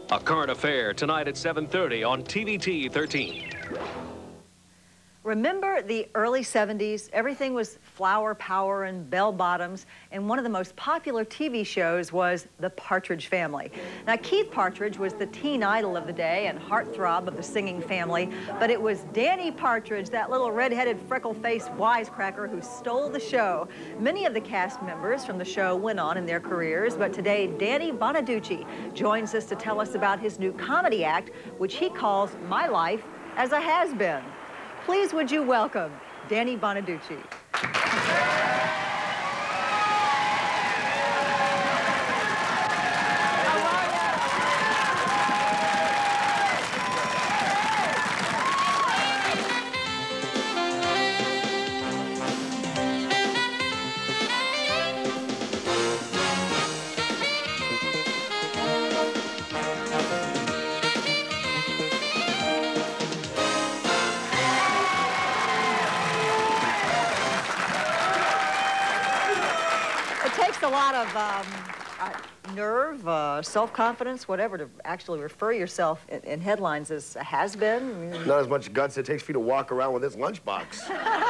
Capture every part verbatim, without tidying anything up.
A current affair tonight at seven thirty on T V T thirteen. Remember the early seventies? Everything was flower power and bell bottoms, and one of the most popular T V shows was The Partridge Family. Now, Keith Partridge was the teen idol of the day and heartthrob of the singing family, but it was Danny Partridge, that little red-headed, freckle-faced wisecracker, who stole the show. Many of the cast members from the show went on in their careers, but today Danny Bonaduce joins us to tell us about his new comedy act, which he calls My Life as a Has-Been. Please, would you welcome Danny Bonaduce. A lot of um, uh, nerve, uh, self-confidence, whatever, to actually refer yourself in, in headlines as a has-been. Not as much guts it takes for you to walk around with this lunchbox.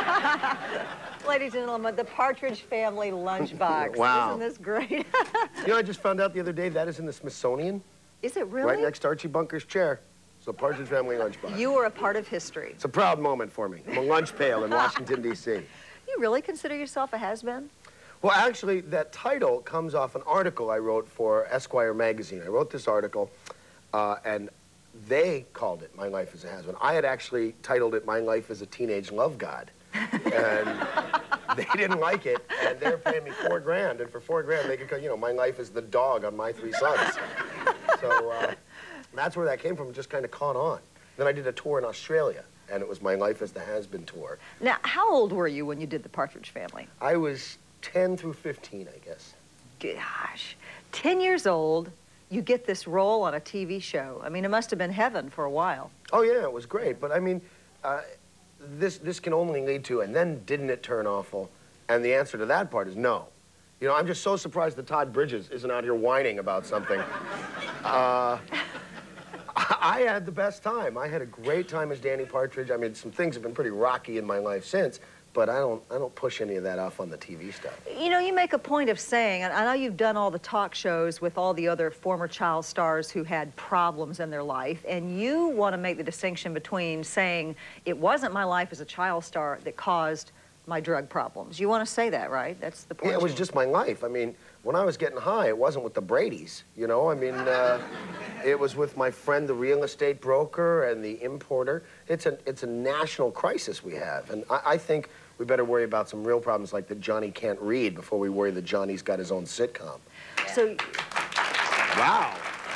Ladies and gentlemen, the Partridge Family lunchbox. Wow. Isn't this great? You know, I just found out the other day that is in the Smithsonian. Is it really? Right next to Archie Bunker's chair. So Partridge Family lunchbox. You were a part of history. It's a proud moment for me. I'm a lunch pail in Washington, D C You really consider yourself a has-been? Well, actually, that title comes off an article I wrote for Esquire magazine. I wrote this article, uh, and they called it My Life as a Has-Been. I had actually titled it My Life as a Teenage Love God. And they didn't like it, and they're paying me four grand. And for four grand, they could go, you know, my life is the dog on My Three Sons. So uh, that's where that came from. It just kind of caught on. Then I did a tour in Australia, and it was My Life as the Has-Been tour. Now, how old were you when you did the Partridge Family? I was ten through fifteen, I guess. Gosh, ten years old, you get this role on a T V show. I mean, it must have been heaven for a while. Oh, yeah, it was great. But, I mean, uh, this, this can only lead to, and then didn't it turn awful? And the answer to that part is no. You know, I'm just so surprised that Todd Bridges isn't out here whining about something. uh, I had the best time. I had a great time as Danny Partridge. I mean, some things have been pretty rocky in my life since. But I don't, I don't push any of that off on the T V stuff. You know, you make a point of saying, and I know you've done all the talk shows with all the other former child stars who had problems in their life, and you want to make the distinction between saying, it wasn't my life as a child star that caused my drug problems. You want to say that, right? That's the point. Yeah, it was just my life. I mean, when I was getting high, it wasn't with the Bradys, you know? I mean, uh, it was with my friend, the real estate broker and the importer. It's a, it's a national crisis we have, and I, I think we better worry about some real problems like that Johnny can't read before we worry that Johnny's got his own sitcom. So... Wow.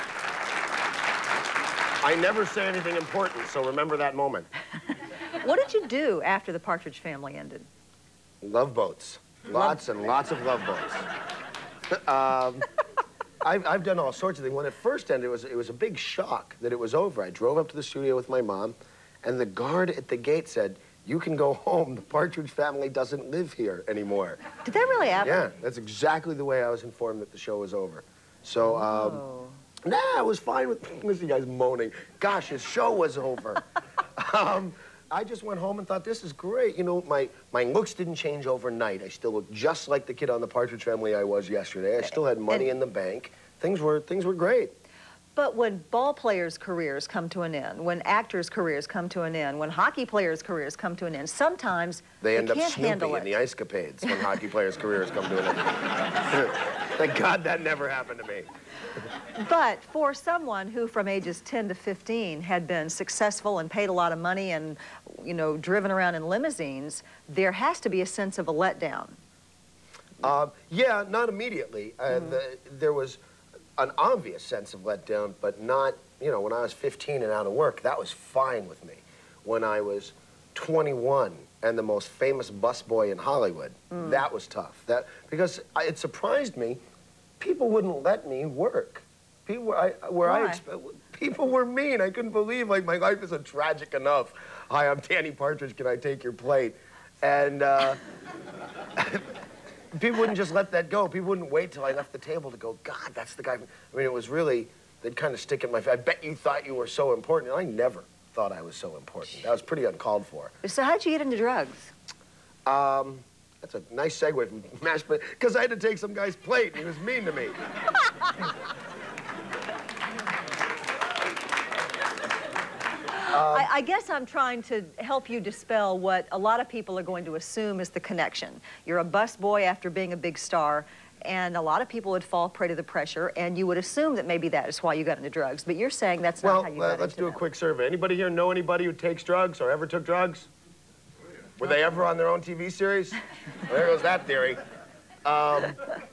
I never say anything important, so remember that moment. What did you do after the Partridge Family ended? Love boats. Lots and lots of love boats. um, I've, I've done all sorts of things. When it first ended, it was, it was a big shock that it was over. I drove up to the studio with my mom, and the guard at the gate said, "You can go home. The Partridge Family doesn't live here anymore." Did that really happen? Yeah, that's exactly the way I was informed that the show was over. So, um, oh. nah, it was fine with, listen, you guys moaning. Gosh, his show was over. um, I just went home and thought, this is great. You know, my, my looks didn't change overnight. I still looked just like the kid on the Partridge Family I was yesterday. I still had money and, in the bank. Things were, things were great. But when ball players' careers come to an end, when actors' careers come to an end, when hockey players' careers come to an end, sometimes they end you up can't handle snooping it. in the ice capades when hockey players' careers come to an end. Thank God that never happened to me. But for someone who from ages ten to fifteen had been successful and paid a lot of money and, you know, driven around in limousines, there has to be a sense of a letdown. Uh, yeah, not immediately. Uh, mm-hmm. the, there was an obvious sense of letdown, but not, you know, when I was fifteen and out of work, that was fine with me. When I was twenty-one and the most famous busboy in Hollywood, mm. that was tough. That, because I, it surprised me, people wouldn't let me work. People, I, where Why? I expect, people were mean. I couldn't believe, like, my life isn't tragic enough. Hi, I'm Danny Partridge, can I take your plate? And, uh, people wouldn't just let that go. People wouldn't wait till I left the table to go, God, that's the guy. I mean, it was really, they'd kind of stick in my face. I bet you thought you were so important. And I never thought I was so important. That was pretty uncalled for. So how'd you get into drugs? Um, that's a nice segue from mashed potatoes, because I had to take some guy's plate, and he was mean to me. I, I guess I'm trying to help you dispel what a lot of people are going to assume is the connection. You're a busboy after being a big star, and a lot of people would fall prey to the pressure, and you would assume that maybe that is why you got into drugs. But you're saying that's well, not how you uh, got let's into do a them. quick survey. Anybody here know anybody who takes drugs or ever took drugs? Were they ever on their own T V series? Well, there goes that theory. Um,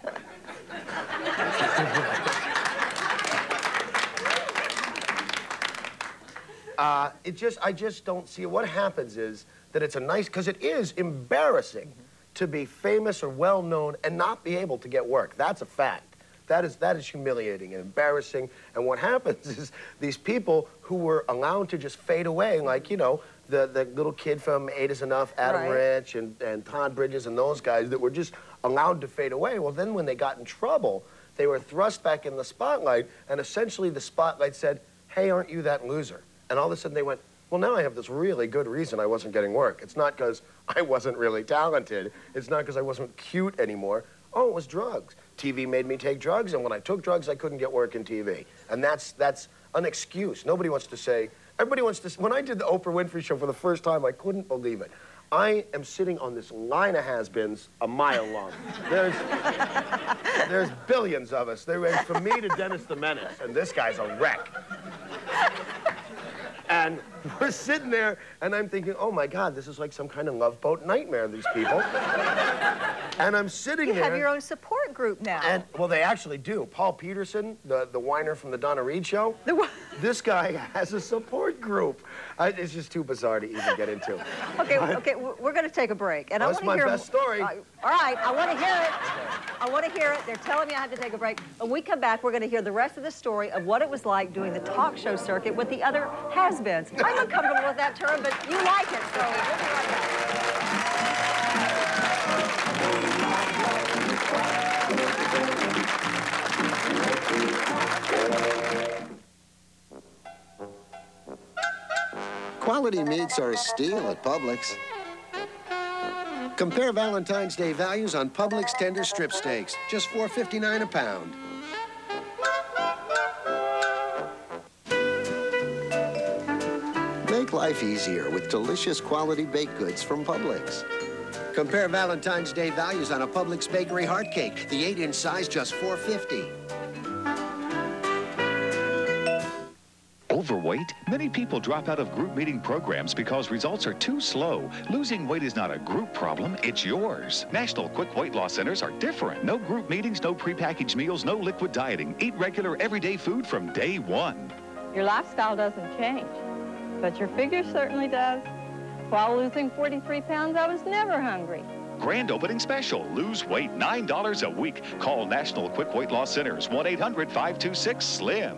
uh, it just, I just don't see it. What happens is that it's a nice, because it is embarrassing to be famous or well-known and not be able to get work. That's a fact. That is, that is humiliating and embarrassing. And what happens is these people who were allowed to just fade away, like, you know, the, the little kid from Eight Is Enough, Adam Right. Rich, and, and Todd Bridges and those guys that were just allowed to fade away. Well, then when they got in trouble, they were thrust back in the spotlight, and essentially the spotlight said, hey, aren't you that loser? And all of a sudden they went, well, now I have this really good reason I wasn't getting work. It's not because I wasn't really talented. It's not because I wasn't cute anymore. Oh, it was drugs. T V made me take drugs, and when I took drugs, I couldn't get work in T V. And that's, that's an excuse. Nobody wants to say, everybody wants to, when I did the Oprah Winfrey Show for the first time, I couldn't believe it. I am sitting on this line of has-beens a mile long. There's, there's billions of us. They went from me to Dennis the Menace, and this guy's a wreck. And we're sitting there, and I'm thinking, oh, my God, this is like some kind of Love Boat nightmare, these people. And I'm sitting You there. have your own support group now. And, well, they actually do. Paul Peterson, the, the whiner from the Donna Reed Show, The wh- this guy has a support group. I, it's just too bizarre to even get into. Okay, okay, w- we're going to take a break. And I That's want my to hear best story. Uh, all right, I want to hear it. I want to hear it. They're telling me I have to take a break. When we come back, we're going to hear the rest of the story of what it was like doing the talk show circuit with the other has-beens. I'm uncomfortable with that term, but you like it, so we'll be right back. Quality meats are a steal at Publix. Compare Valentine's Day values on Publix tender strip steaks, just four fifty-nine a pound. Make life easier with delicious quality baked goods from Publix. Compare Valentine's Day values on a Publix bakery heart cake, the eight inch size, just four fifty. Overweight? Many people drop out of group meeting programs because results are too slow. Losing weight is not a group problem, it's yours. National Quick Weight Loss Centers are different. No group meetings, no prepackaged meals, no liquid dieting. Eat regular, everyday food from day one. Your lifestyle doesn't change, but your figure certainly does. While losing forty-three pounds, I was never hungry. Grand opening special. Lose weight, nine dollars a week. Call National Quick Weight Loss Centers, one eight hundred, five two six, SLIM.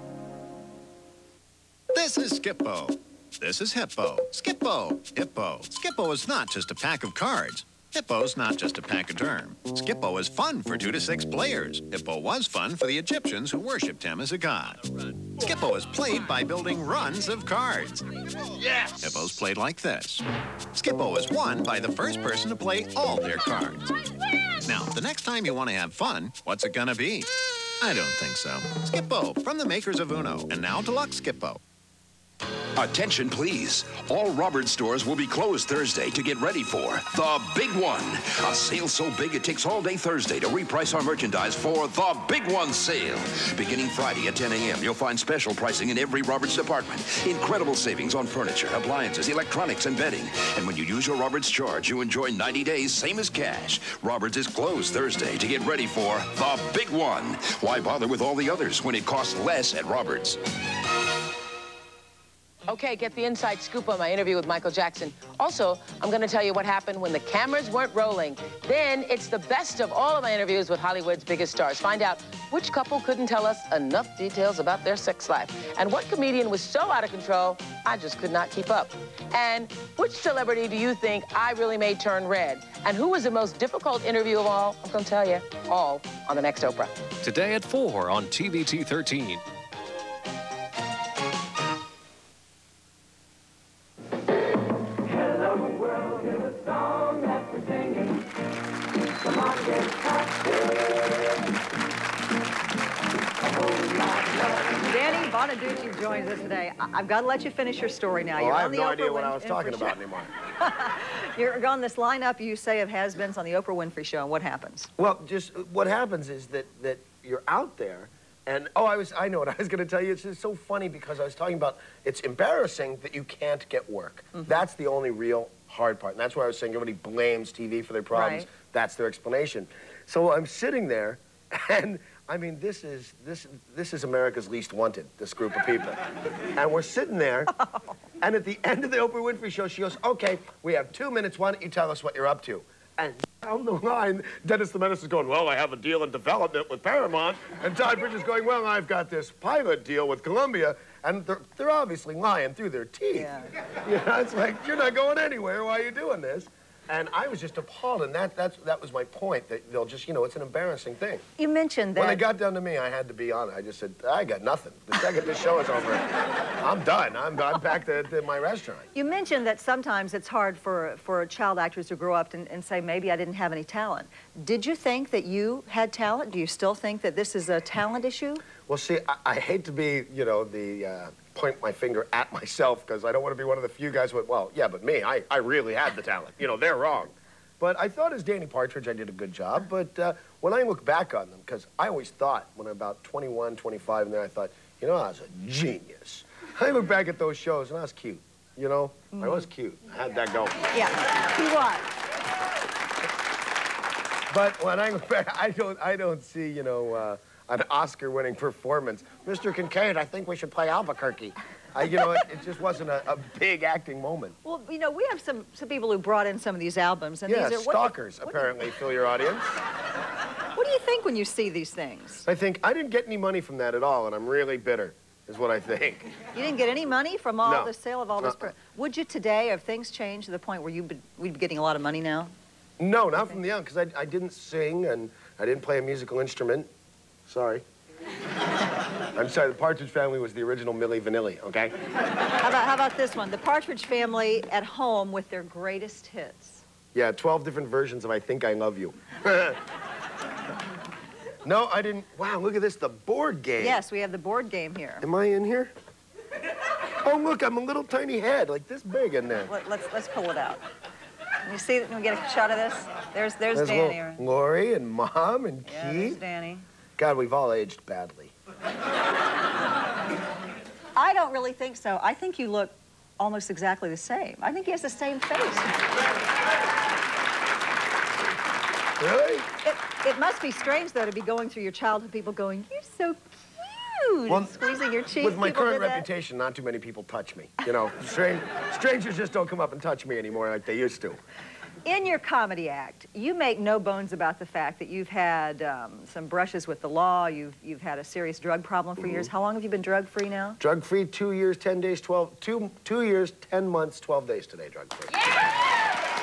This is Skippo. This is Hippo. Skippo. Hippo. Skippo is not just a pack of cards. Hippo's not just a pachyderm. Skippo is fun for two to six players. Hippo was fun for the Egyptians who worshipped him as a god. Skippo is played by building runs of cards. Yes! Hippo's played like this. Skippo is won by the first person to play all their cards. Now, the next time you want to have fun, what's it gonna be? I don't think so. Skippo, from the makers of Uno. And now deluxe Skippo. Attention, please. All Roberts stores will be closed Thursday to get ready for the big one. A sale so big it takes all day Thursday to reprice our merchandise for the big one sale. Beginning Friday at ten a m, you'll find special pricing in every Roberts department. Incredible savings on furniture, appliances, electronics, and bedding. And when you use your Roberts charge, you enjoy ninety days, same as cash. Roberts is closed Thursday to get ready for the big one. Why bother with all the others when it costs less at Roberts? Okay, get the inside scoop on my interview with Michael Jackson. Also, I'm going to tell you what happened when the cameras weren't rolling. Then it's the best of all of my interviews with Hollywood's biggest stars. Find out which couple couldn't tell us enough details about their sex life, and what comedian was so out of control, I just could not keep up. And which celebrity do you think I really made turn red? And who was the most difficult interview of all? I'm going to tell you all on the next Oprah. Today at four on T V T thirteen. Bonaduce joins us today. I I've got to let you finish your story now. Oh, You're I on have the no Oprah idea what Win I was Winfrey talking show. about anymore. You're on this lineup, you say, of has-beens on the Oprah Winfrey Show, and what happens? Well, just what happens is that, that you're out there, and, oh, I was, I know what I was going to tell you. It's just so funny because I was talking about, it's embarrassing that you can't get work. Mm-hmm. That's the only real hard part. And that's why I was saying everybody blames T V for their problems. Right. That's their explanation. So I'm sitting there, and I mean, this is, this, this is America's Least Wanted, this group of people. And we're sitting there, and at the end of the Oprah Winfrey Show, she goes, okay, we have two minutes. Why don't you tell us what you're up to? And down the line, Dennis the Menace is going, well, I have a deal in development with Paramount. And Todd Bridges going, well, I've got this pilot deal with Columbia. And they're, they're obviously lying through their teeth. Yeah. You know, it's like, you're not going anywhere. Why are you doing this? And I was just appalled, and that, that's, that was my point, that they'll just, you know, it's an embarrassing thing. You mentioned that... When they got down to me, I had to be honest. I just said, I got nothing. The second this show is over, I'm done. I'm, I'm back to, to my restaurant. You mentioned that sometimes it's hard for, for child actors to grow up and, and say, maybe I didn't have any talent. Did you think that you had talent? Do you still think that this is a talent issue? Well, see, I, I hate to be, you know, the... Uh, point my finger at myself, because I don't want to be one of the few guys who went, well, yeah, but me, I, I really had the talent. You know, they're wrong. But I thought as Danny Partridge, I did a good job. But uh, when I look back on them, because I always thought, when I'm about twenty-one, twenty-five, and then I thought, you know, I was a genius. I look back at those shows, and I was cute. You know, mm. I was cute. I had that going. Yeah, he was. But when I look back, I don't, I don't see, you know, uh, an Oscar-winning performance. Mister Kincaid, I think we should play Albuquerque. I, you know, it, it just wasn't a, a big acting moment. Well, you know, we have some, some people who brought in some of these albums. And yeah, these are, stalkers, what, apparently, what, fill your audience. What do you think when you see these things? I think, I didn't get any money from that at all, and I'm really bitter, is what I think. You didn't get any money from all no. the sale of all this? Uh-uh. Would you today, have things changed to the point where you'd be, we'd be getting a lot of money now? No, not from the young, because I, I didn't sing, and I didn't play a musical instrument. Sorry. I'm sorry, the Partridge Family was the original Milli Vanilli, okay? How about, how about this one? The Partridge Family at home with their greatest hits. Yeah, twelve different versions of I Think I Love You. No, I didn't. Wow, look at this, the board game. Yes, we have the board game here. Am I in here? Oh, look, I'm a little tiny head, like this big in there. Let, let's, let's pull it out. Can you see, can we get a shot of this? There's, there's, there's Danny. Lori and Mom and yeah, Keith. There's Danny. God, we've all aged badly. I don't really think so. I think you look almost exactly the same. I think he has the same face. Really? It, it must be strange, though, to be going through your childhood, people going, you're so cute, well, and squeezing your cheek. With my people current reputation, not too many people touch me. You know, strange, strangers just don't come up and touch me anymore like they used to. In your comedy act, you make no bones about the fact that you've had um, some brushes with the law, you've, you've had a serious drug problem for mm-hmm. years. How long have you been drug-free now? Drug-free, two years, ten days, twelve, two, two years, ten months, twelve days today, drug-free. Yeah!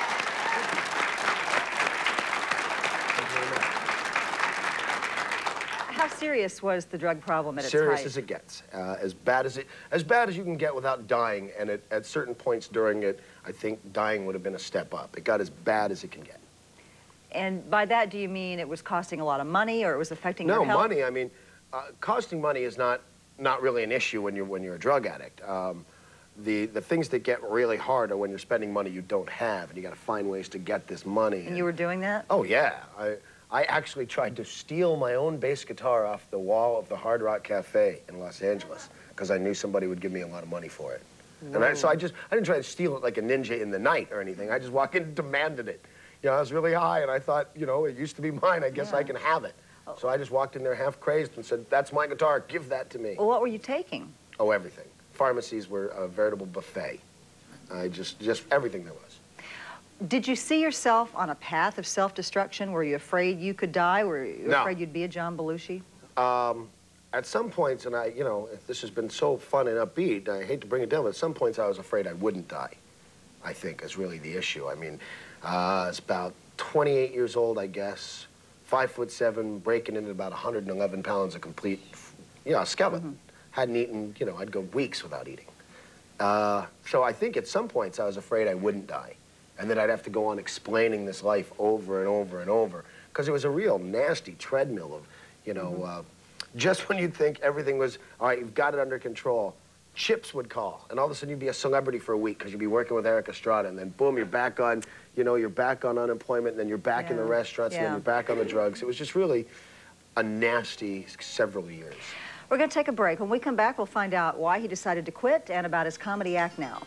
How serious was the drug problem at its height? Serious as it gets. Uh, as bad as it, as bad as you can get without dying, and at, at certain points during it, I think dying would have been a step up. It got as bad as it can get. And by that, do you mean it was costing a lot of money, or it was affecting your health? No, money. I mean, uh, costing money is not not really an issue when you're when you're a drug addict. Um, the the things that get really hard are when you're spending money you don't have, and you got to find ways to get this money. And, and you were doing that? Oh yeah. I I actually tried to steal my own bass guitar off the wall of the Hard Rock Cafe in Los Angeles because I knew somebody would give me a lot of money for it. Whoa. And I, so I just, I didn't try to steal it like a ninja in the night or anything. I just walked in and demanded it. You know, I was really high, and I thought, you know, it used to be mine. I guess yeah. I can have it. Oh. So I just walked in there half crazed and said, that's my guitar. Give that to me. Well, what were you taking? Oh, everything. Pharmacies were a veritable buffet. I just, just everything there was. Did you see yourself on a path of self-destruction? Were you afraid you could die? Were you no. afraid you'd be a John Belushi? Um, at some points, and I, you know, this has been so fun and upbeat, I hate to bring it down, but at some points I was afraid I wouldn't die, I think, is really the issue. I mean, uh, it's about twenty-eight years old, I guess, five foot seven, breaking into about one hundred eleven pounds of complete, you know, skeleton. Mm-hmm. Hadn't eaten, you know, I'd go weeks without eating. Uh, so I think at some points I was afraid I wouldn't die. And then I'd have to go on explaining this life over and over and over. Because it was a real nasty treadmill of, you know, mm-hmm. uh, just when you'd think everything was, all right, you've got it under control, Chips would call, and all of a sudden you'd be a celebrity for a week because you'd be working with Eric Estrada, and then boom, you're back on, you know, you're back on unemployment, and then you're back yeah. in the restaurants, yeah. and then you're back on the drugs. It was just really a nasty several years. We're going to take a break. When we come back, we'll find out why he decided to quit and about his comedy act now.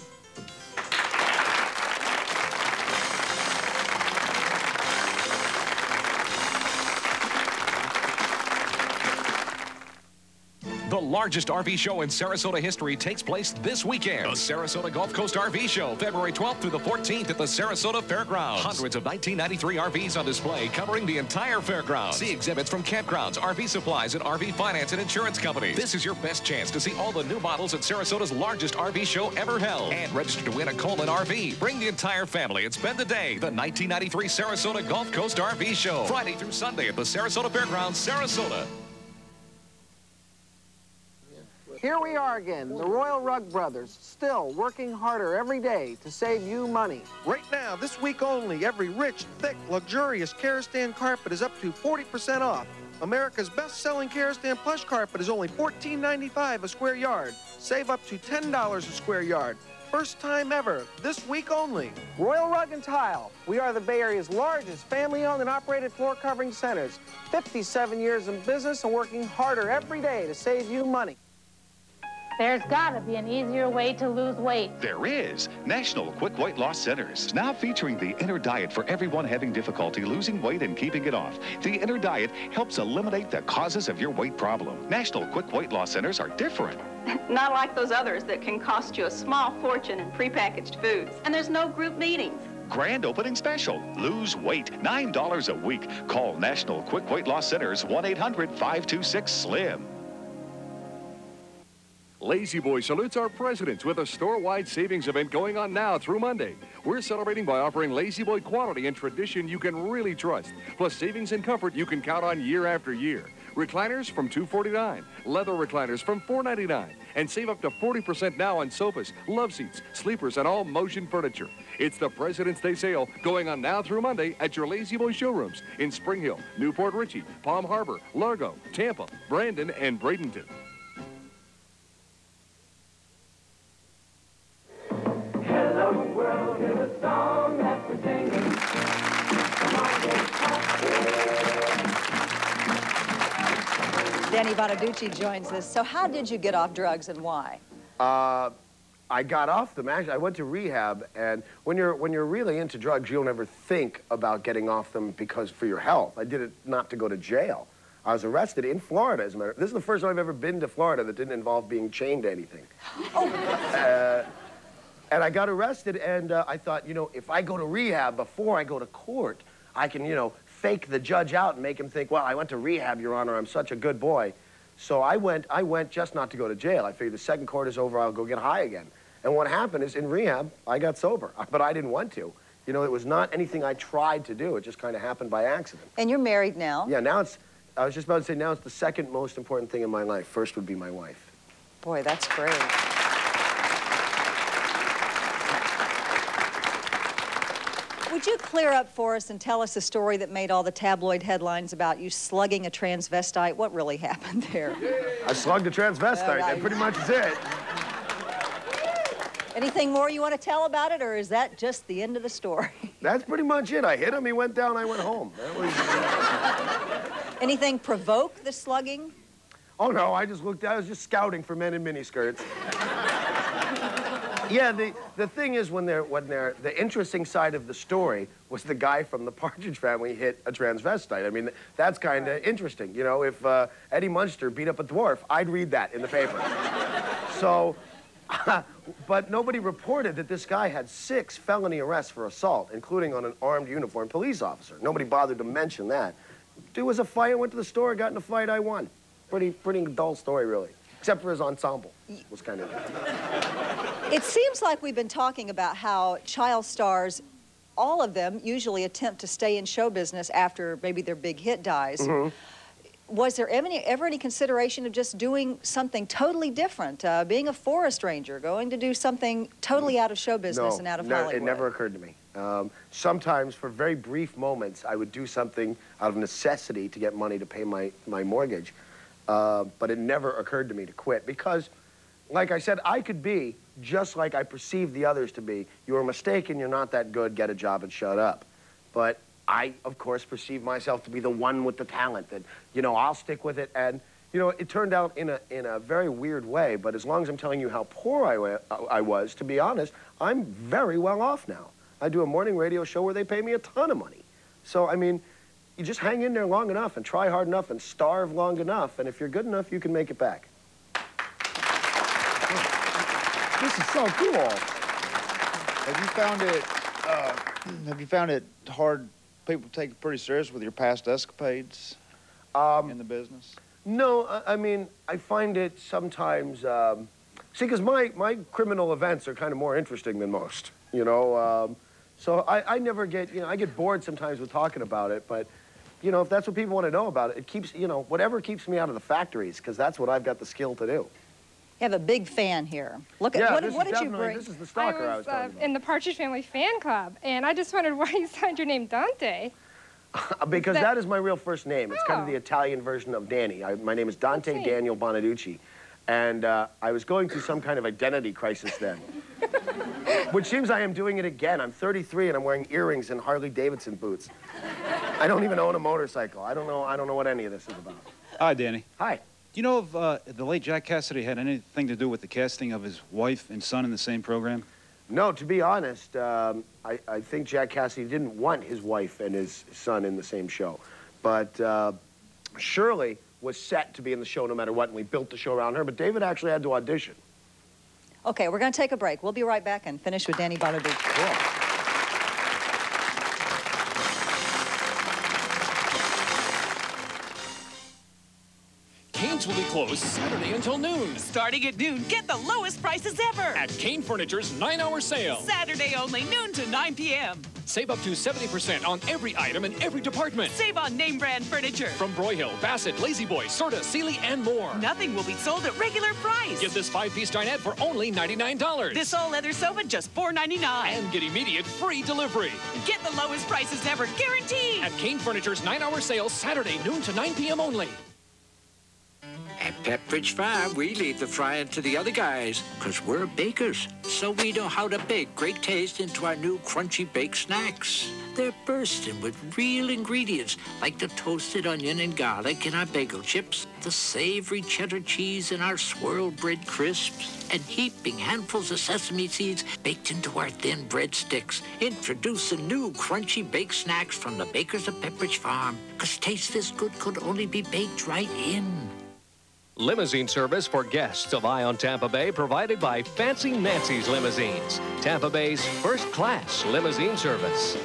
The largest R V show in Sarasota history takes place this weekend. The Sarasota Gulf Coast R V Show, February twelfth through the fourteenth at the Sarasota Fairgrounds. Hundreds of nineteen ninety-three R Vs on display covering the entire fairgrounds. See exhibits from campgrounds, R V supplies, and R V finance and insurance companies. This is your best chance to see all the new models at Sarasota's largest R V show ever held. And register to win a Coleman R V. Bring the entire family and spend the day. The nineteen ninety-three Sarasota Gulf Coast R V Show, Friday through Sunday at the Sarasota Fairgrounds, Sarasota. Here we are again, the Royal Rug Brothers, still working harder every day to save you money. Right now, this week only, every rich, thick, luxurious Karastan carpet is up to forty percent off. America's best-selling Karastan plush carpet is only fourteen ninety-five a square yard. Save up to ten dollars a square yard. First time ever, this week only. Royal Rug and Tile. We are the Bay Area's largest family-owned and operated floor covering centers. fifty-seven years in business and working harder every day to save you money. There's got to be an easier way to lose weight. There is. National Quick Weight Loss Centers. Now featuring the Inner Diet for everyone having difficulty losing weight and keeping it off. The Inner Diet helps eliminate the causes of your weight problem. National Quick Weight Loss Centers are different. Not like those others that can cost you a small fortune in prepackaged foods. And there's no group meetings. Grand opening special. Lose weight. nine dollars a week. Call National Quick Weight Loss Centers, one eight hundred, five two six, SLIM. Lazy Boy salutes our presidents with a store-wide savings event going on now through Monday. We're celebrating by offering Lazy Boy quality and tradition you can really trust, plus savings and comfort you can count on year after year. Recliners from two forty-nine, leather recliners from four ninety-nine, and save up to forty percent now on sofas, love seats, sleepers, and all motion furniture. It's the President's Day sale going on now through Monday at your Lazy Boy showrooms in Spring Hill, Newport Richey, Palm Harbor, Largo, Tampa, Brandon, and Bradenton. Hello world, here's a song that we're singing. Danny Bonaduce joins us. So how did you get off drugs and why? Uh, I got off them. Actually, I went to rehab, and when you're when you're really into drugs, you don't ever think about getting off them because for your health. I did it not to go to jail. I was arrested in Florida, as a matter of fact. This is the first time I've ever been to Florida that didn't involve being chained to anything. Oh. Uh, And I got arrested, and uh, I thought, you know, if I go to rehab before I go to court, I can, you know, fake the judge out and make him think, well, I went to rehab, Your Honor, I'm such a good boy. So I went, I went just not to go to jail. I figured the second court is over, I'll go get high again. And what happened is, in rehab, I got sober, but I didn't want to. You know, it was not anything I tried to do. It just kind of happened by accident. And you're married now? Yeah, now it's, I was just about to say, now it's the second most important thing in my life. First would be my wife. Boy, that's great. Would you clear up for us and tell us the story that made all the tabloid headlines about you slugging a transvestite? What really happened there? I slugged a transvestite. That pretty much is it. Anything more you want to tell about it, or is that just the end of the story? That's pretty much it. I hit him, he went down, I went home. That was... Anything provoke the slugging? Oh, no, I just looked, I was just scouting for men in miniskirts. Yeah, the, the thing is, when they're, when they're, the interesting side of the story was the guy from the Partridge Family hit a transvestite. I mean, that's kind of interesting. You know, if uh, Eddie Munster beat up a dwarf, I'd read that in the paper. So, but nobody reported that this guy had six felony arrests for assault, including on an armed uniformed police officer. Nobody bothered to mention that. Dude was a fight, I went to the store, got in a fight, I won. Pretty, pretty dull story, really. Except for his ensemble. It was kind of... It seems like we've been talking about how child stars, all of them usually attempt to stay in show business after maybe their big hit dies. Mm-hmm. Was there ever any, ever any consideration of just doing something totally different, uh, being a forest ranger, going to do something totally out of show business no, and out of no, Hollywood? It never occurred to me. Um, sometimes, for very brief moments, I would do something out of necessity to get money to pay my, my mortgage. Uh, but it never occurred to me to quit because, like I said, I could be just like I perceive the others to be. You're mistaken, you're not that good, get a job and shut up. But I, of course, perceive myself to be the one with the talent that, you know, I'll stick with it. And, you know, it turned out in a, in a very weird way, but as long as I'm telling you how poor I, wa I was, to be honest, I'm very well off now. I do a morning radio show where they pay me a ton of money. So, I mean, you just hang in there long enough and try hard enough and starve long enough, and if you're good enough, you can make it back. This is so cool. Have you found it, uh, have you found it hard, people take it pretty serious with your past escapades um, in the business? No, I, I mean, I find it sometimes, um, see, because my, my criminal events are kind of more interesting than most, you know? Um, so I, I never get, you know, I get bored sometimes with talking about it, but, you know, if that's what people want to know about it, it keeps, you know, whatever keeps me out of the factories, because that's what I've got the skill to do. You have a big fan here. Look at yeah, what, this what is did you definitely- bring? This is the stalker I I was, was, talking uh, about. in the Partridge Family fan club, and I just wondered why you signed your name Dante. Because that- that is my real first name. It's kind of Oh. the Italian version of Danny. I, my name is Dante Daniel Bonaduce. And uh, I was going through some kind of identity crisis then. Which seems I am doing it again. I'm thirty-three and I'm wearing earrings and Harley Davidson boots. I don't even own a motorcycle. I don't know, I don't know what any of this is about. Hi, Danny. Hi. Do you know if uh, the late Jack Cassidy had anything to do with the casting of his wife and son in the same program? No, to be honest, um, I, I think Jack Cassidy didn't want his wife and his son in the same show. But uh, Shirley was set to be in the show no matter what, and we built the show around her, but David actually had to audition. Okay, we're going to take a break. We'll be right back and finish with Danny Bonaduce. Cool. Cane's will be closed Saturday until noon. Starting at noon, get the lowest prices ever. At Cane Furniture's nine-hour sale. Saturday only, noon to nine p m Save up to seventy percent on every item in every department. Save on name brand furniture. From Broyhill, Bassett, Lazy Boy, Serta, Sealy, and more. Nothing will be sold at regular price. Get this five-piece dinette for only ninety-nine dollars. This all-leather sofa just four ninety-nine. And get immediate free delivery. Get the lowest prices ever, guaranteed. At Cane Furniture's nine-hour sale, Saturday, noon to nine p m only. At Pepperidge Farm, we leave the frying to the other guys, because we're bakers. So we know how to bake great taste into our new crunchy baked snacks. They're bursting with real ingredients, like the toasted onion and garlic in our bagel chips, the savory cheddar cheese in our swirl bread crisps, and heaping handfuls of sesame seeds baked into our thin bread sticks. Introduce the new crunchy baked snacks from the bakers of Pepperidge Farm, because taste this good could only be baked right in. Limousine service for guests of Ion Tampa Bay provided by Fancy Nancy's Limousines, Tampa Bay's first-class limousine service.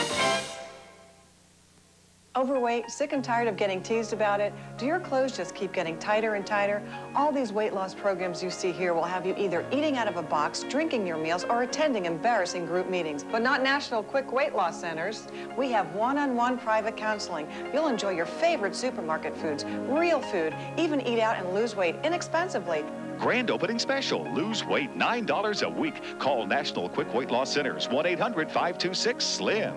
Overweight, sick and tired of getting teased about it? Do your clothes just keep getting tighter and tighter? All these weight loss programs you see here will have you either eating out of a box, drinking your meals, or attending embarrassing group meetings. But not National Quick Weight Loss Centers. We have one-on-one private counseling. You'll enjoy your favorite supermarket foods, real food, even eat out and lose weight inexpensively. Grand opening special. Lose weight nine dollars a week. Call National Quick Weight Loss Centers, one eight hundred, five two six, SLIM.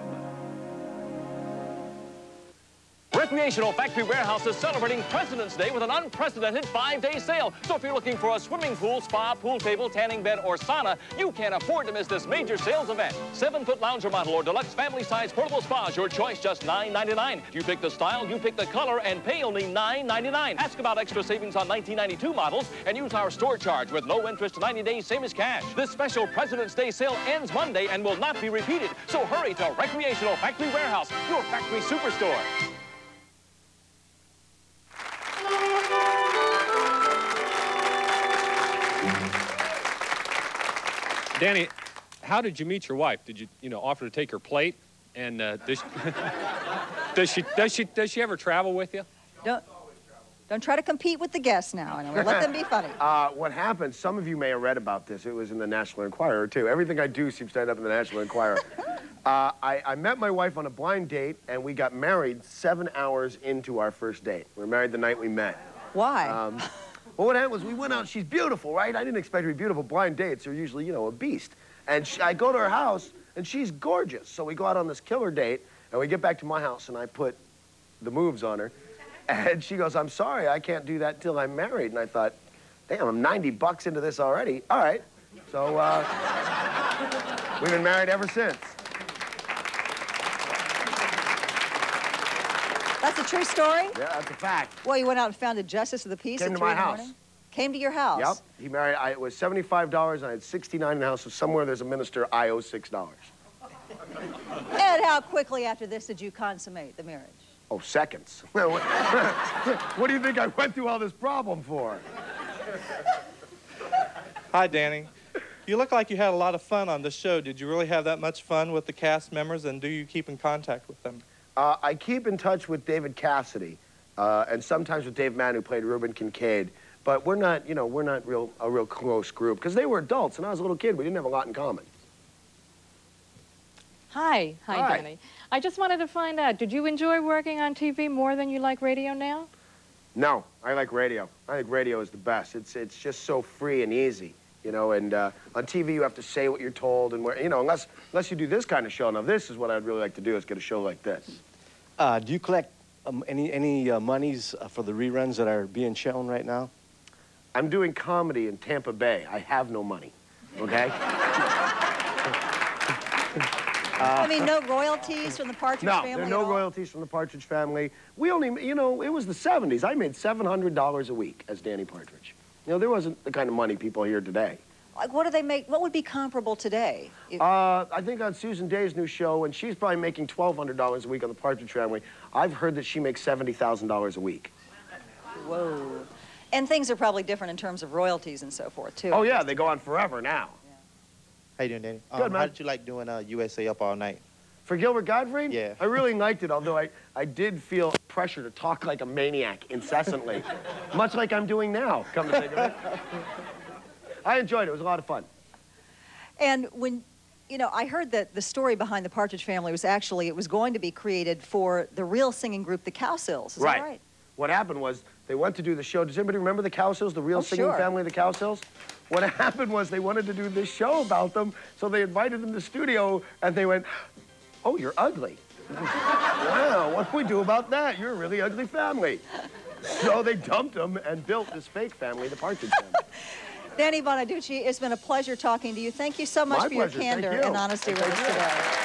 Recreational Factory Warehouse is celebrating President's Day with an unprecedented five-day sale. So if you're looking for a swimming pool, spa, pool table, tanning bed, or sauna, you can't afford to miss this major sales event. Seven-foot lounger model or deluxe family-size portable spas, your choice, just nine ninety-nine. You pick the style, you pick the color, and pay only nine ninety-nine. Ask about extra savings on nineteen ninety-two models and use our store charge with low interest ninety days, same as cash. This special President's Day sale ends Monday and will not be repeated. So hurry to Recreational Factory Warehouse, your factory superstore. Danny, how did you meet your wife? Did you, you know, offer to take her plate? And uh, does, she, does she does she does she ever travel with you? Don't don't try to compete with the guests now, and let them be funny. Uh, what happened? Some of you may have read about this. It was in the National Enquirer too. Everything I do seems to end up in the National Enquirer. uh, I, I met my wife on a blind date, and we got married seven hours into our first date. We were married the night we met. Why? Um, well, what happened was we went out. She's beautiful, right? I didn't expect her to be beautiful. Blind dates are usually, you know, a beast. And she, I go to her house, and she's gorgeous. So we go out on this killer date, and we get back to my house, and I put the moves on her. And she goes, I'm sorry, I can't do that till I'm married. And I thought, damn, I'm ninety bucks into this already. All right. So uh, we've been married ever since. That's a true story? Yeah, that's a fact. Well, you went out and found a justice of the peace Came at to three my in the house. morning? Came to your house? Yep. He married, I, it was seventy-five dollars, and I had sixty-nine in the house, so somewhere there's a minister, I owe six dollars. And how quickly after this did you consummate the marriage? Oh, seconds. What do you think I went through all this problem for? Hi, Danny. You look like you had a lot of fun on the show. Did you really have that much fun with the cast members, and do you keep in contact with them? Uh, I keep in touch with David Cassidy, uh, and sometimes with Dave Mann, who played Reuben Kincaid. But we're not, you know, we're not real a real close group because they were adults, and I was a little kid. We didn't have a lot in common. Hi. Hi, Hi. Danny. I just wanted to find out, did you enjoy working on T V more than you like radio now? No, I like radio. I think radio is the best. It's it's just so free and easy, you know. And uh, on T V, you have to say what you're told, and where, you know, unless unless you do this kind of show. Now, this is what I'd really like to do: is get a show like this. Uh, do you collect um, any any uh, monies uh, for the reruns that are being shown right now? I'm doing comedy in Tampa Bay. I have no money. Okay. I mean, no royalties from the Partridge no, family? there are no at all? royalties from the Partridge family. We only, you know, it was the seventies. I made seven hundred dollars a week as Danny Partridge. You know, there wasn't the kind of money people hear today. Like, what do they make? What would be comparable today? If... Uh, I think on Susan Day's new show, and she's probably making twelve hundred dollars a week on the Partridge family, I've heard that she makes seventy thousand dollars a week. Whoa. And things are probably different in terms of royalties and so forth, too. Oh, yeah, they go on forever now. How you doing, Danny? Good, um, man. How did you like doing uh, U S A Up All Night? For Gilbert Gottfried? Yeah. I really liked it, although I, I did feel pressure to talk like a maniac incessantly, much like I'm doing now, come to think of it. I enjoyed it. It was a lot of fun. And when, you know, I heard that the story behind the Partridge family was actually, it was going to be created for the real singing group, the Cowsills. Is right. that right? What happened was they went to do the show. Does anybody remember the Cowsills, the real Oh, singing sure. family of the Cowsills? What happened was they wanted to do this show about them, so they invited them to the studio, and they went, oh, you're ugly. Wow, what do we do about that? You're a really ugly family. So they dumped them and built this fake family, the Partridge family. Danny Bonaduce, it's been a pleasure talking to you. Thank you so much My for pleasure. your candor Thank you. and honesty with Thank us you. today.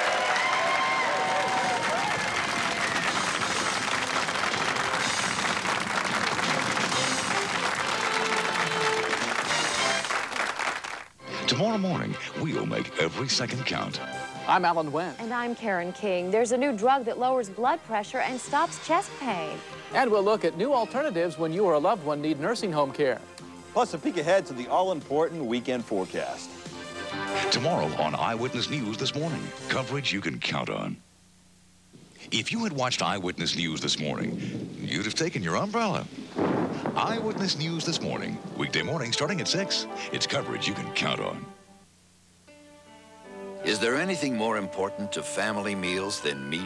Tomorrow morning, we'll make every second count. I'm Alan Wendt. And I'm Karen King. There's a new drug that lowers blood pressure and stops chest pain. And we'll look at new alternatives when you or a loved one need nursing home care. Plus a peek ahead to the all-important weekend forecast. Tomorrow on Eyewitness News This Morning, coverage you can count on. If you had watched Eyewitness News this morning, you'd have taken your umbrella. Eyewitness News This Morning, weekday morning starting at six. It's coverage you can count on. Is there anything more important to family meals than meat?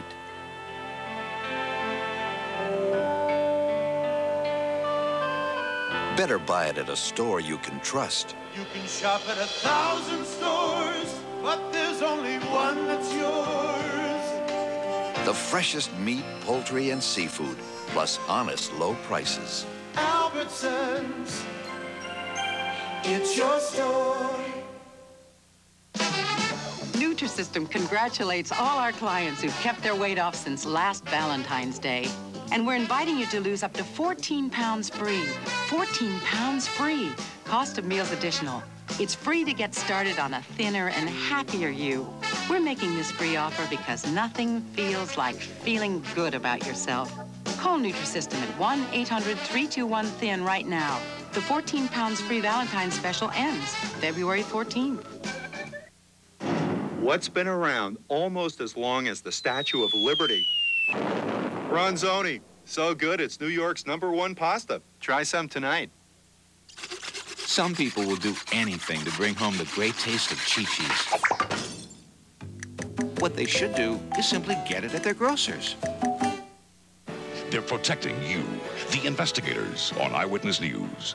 Better buy it at a store you can trust. You can shop at a thousand stores, but there's only one that's yours. The freshest meat, poultry, and seafood, plus honest low prices. Albertsons, it's your store. Nutrisystem congratulates all our clients who've kept their weight off since last Valentine's Day. And we're inviting you to lose up to fourteen pounds free. fourteen pounds free. Cost of meals additional. It's free to get started on a thinner and happier you. We're making this free offer because nothing feels like feeling good about yourself. Call Nutrisystem at one eight hundred, three two one, thin right now. The fourteen pounds free Valentine's special ends February fourteenth. What's been around almost as long as the Statue of Liberty? Ronzoni. So good, it's New York's number one pasta. Try some tonight. Some people will do anything to bring home the great taste of Chi-Chi's. What they should do is simply get it at their grocer's. They're protecting you, the investigators, on Eyewitness News.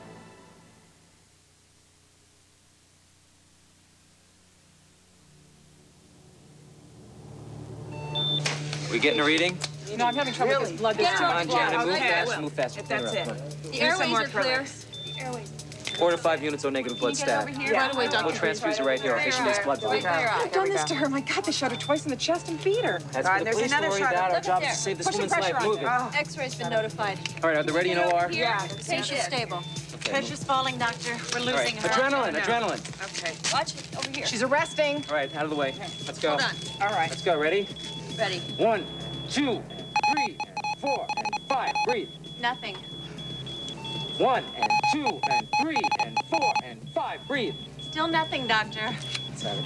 We getting a reading? You know, I'm having trouble with this blood this Come on, time. Janet, move Okay, I fast, will. move fast. If that's it. The Here's some airways more are clear. Thrillers. The airways. Four to five units of negative blood stat. Yeah. Right away, doctor. We'll transfuse her right here. I'll issue this blood volume. I've done this to her. My God, they shot her twice in the chest and beat her. That's good. there's Please another don't worry shot. about it. Our Look job at is to save this Push the woman's life. pressure Move it. on. All X-ray's been notified. right, are they ready in O R? Yeah. Patient's stable. Pressure's falling, doctor. We're All losing right. her. Adrenaline, No. adrenaline. Okay. Watch it. Over here. She's arresting. All right, out of the way. Let's go. Hold on. All right. Let's go. Ready? Ready. One, two, three, and four, and five. Breathe. Nothing. One, and two, and three, and four, and five. Breathe. Still nothing, doctor. Let's have it.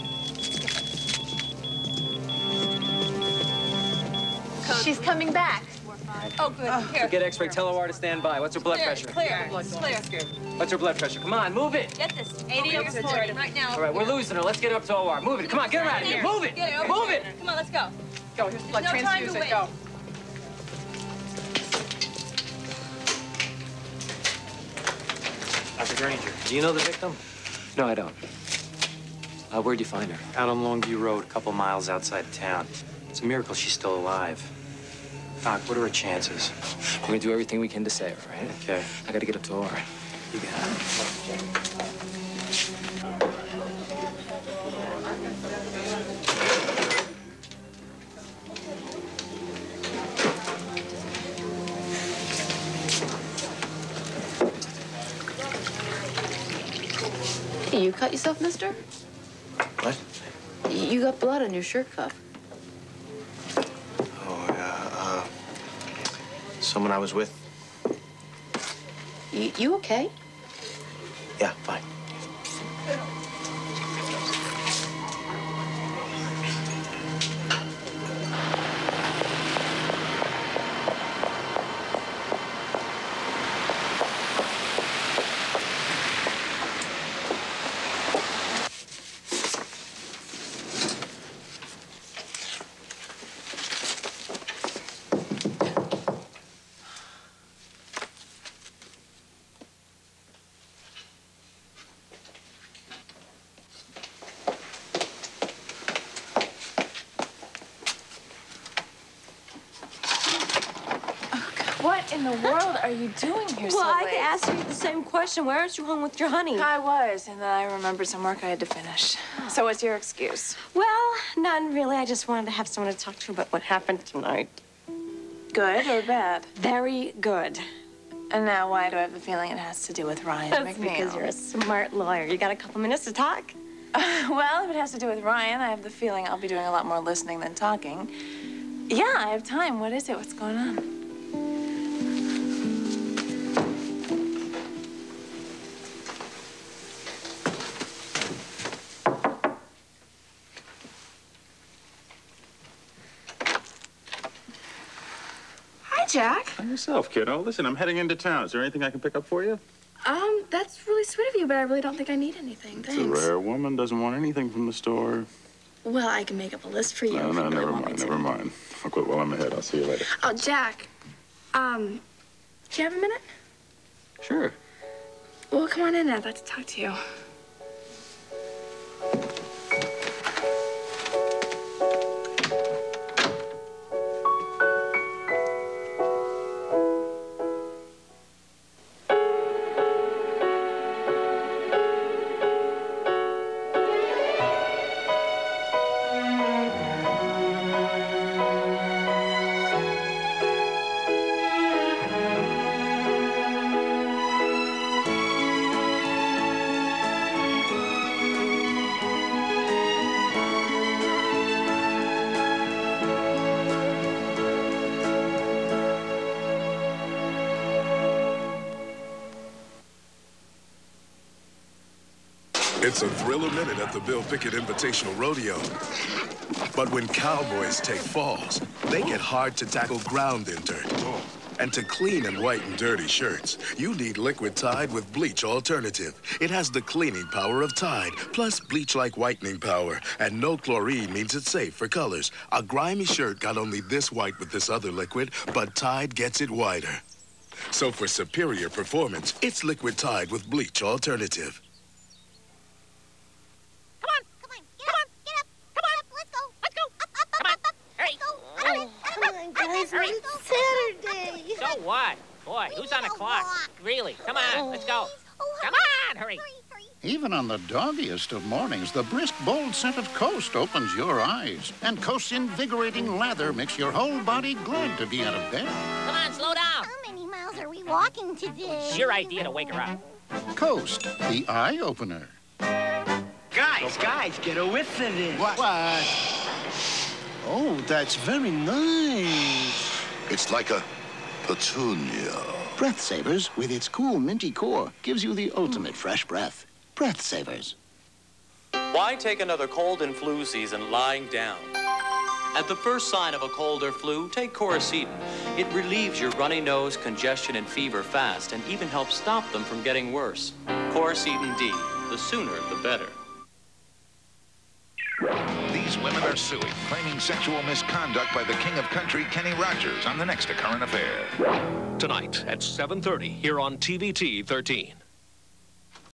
She's coming back. Oh, good. Here. Forget X-ray. Tell O R to stand by. What's her blood Clear, pressure? clear, clear. What's her blood pressure? Come on, move it. Get this. eighty over forty right now. All right, we're losing her. Let's get her up to O R. Move it. Come on, get her out of here. Move it. Get it over Move here. it. Come on, let's go. Go. Here's blood. no time Transfuse to it. wait. Go. Doctor Granger, do you know the victim? No, I don't. Uh, where'd you find her? Out on Longview Road, a couple miles outside of town. It's a miracle she's still alive. Doc, what are her chances? We're gonna do everything we can to save her, right? Okay. I gotta get up to O R. You got it. You cut yourself, mister? What? You got blood on your shirt cuff. Oh, yeah, uh, someone I was with. You, you okay? Yeah, fine. What in the world are you doing here so Well, I late? could ask you the same question. Where aren't you home with your honey? I was, and then I remembered some work I had to finish. So what's your excuse? Well, none really. I just wanted to have someone to talk to about what happened tonight. Good or bad? Very good. And now why do I have a feeling it has to do with Ryan That's McNeil? because you're a smart lawyer. You got a couple minutes to talk? Well, if it has to do with Ryan, I have the feeling I'll be doing a lot more listening than talking. Yeah, I have time. What is it? What's going on? Hi, Jack. And yourself, kiddo. Listen, I'm heading into town. Is there anything I can pick up for you? Um, that's really sweet of you, but I really don't think I need anything. It's a Thanks. rare woman. Doesn't want anything from the store. Well, I can make up a list for you. No, if no, you really never want me mind. to. Never mind. I'll quit while I'm ahead. I'll see you later. Oh, Jack. Um, do you have a minute? Sure. Well, come on in. I'd like to talk to you. It's a thriller minute at the Bill Pickett Invitational Rodeo. But when cowboys take falls, they get hard to tackle ground in dirt. And to clean and whiten dirty shirts, you need Liquid Tide with Bleach Alternative. It has the cleaning power of Tide, plus bleach-like whitening power. And no chlorine means it's safe for colors. A grimy shirt got only this white with this other liquid, but Tide gets it whiter. So for superior performance, it's Liquid Tide with Bleach Alternative. Come on, guys, what are you Boy, who's on the clock? Really? Come on, let's go. Come on, hurry. Even on the doggiest of mornings, the brisk, bold-scented Coast opens your eyes. And Coast's invigorating lather makes your whole body glad to be out of bed. Come on, slow down. How many miles are we walking today? It's your idea to wake her up. Coast, the eye-opener. Guys, guys, get a whiff of this. What? What? Oh, that's very nice. It's like a petunia. Breath Savers, with its cool minty core, gives you the ultimate fresh breath. Breath Savers. Why take another cold and flu season lying down? At the first sign of a cold or flu, take Coricidin. It relieves your runny nose, congestion, and fever fast, and even helps stop them from getting worse. Coricidin D. The sooner, the better. These women are suing, claiming sexual misconduct by the king of country, Kenny Rogers, on the next A Current Affair. Tonight at seven thirty here on T V T thirteen.